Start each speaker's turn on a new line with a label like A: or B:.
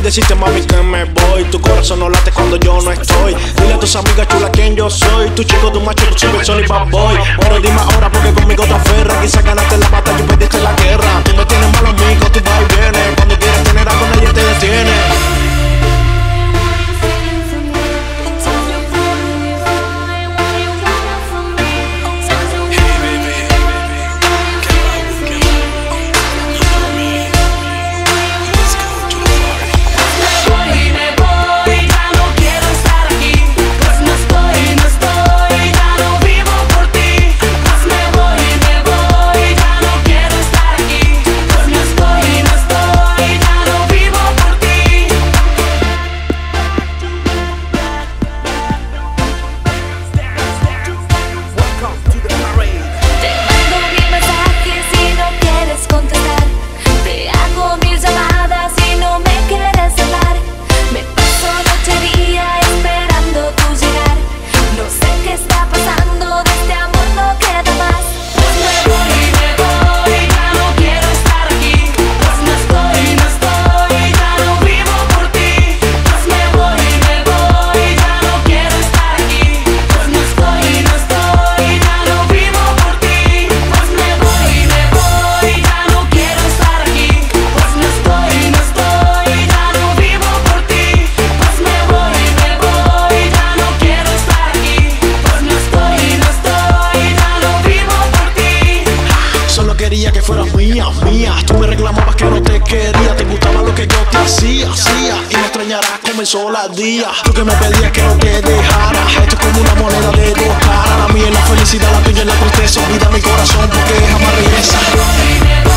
A: decirte, mami, que me voy. Tu corazón no late cuando yo no estoy. Dile a tus amigas chulas quién yo soy. Tu chico, tu macho, tu super son y bad boy. Pero dime ahora porque conmigo te aferras. Quizás ganaste la batalla y perdiste la guerra. Tú me tienes mal amigo, tú vas y vienes. Cuando quieres tener algo nadie te detiene. Quería que fueras mía, mía. Tú me reclamabas que no te quería. Te gustaba lo que yo te hacía. Y me extrañarás como el sol al día. Tú que me pedías que no te dejara. Esto es como una moneda de dos caras. La mía es la felicidad, la tuya es la tristeza. Olvida mi corazón porque jamás regresa.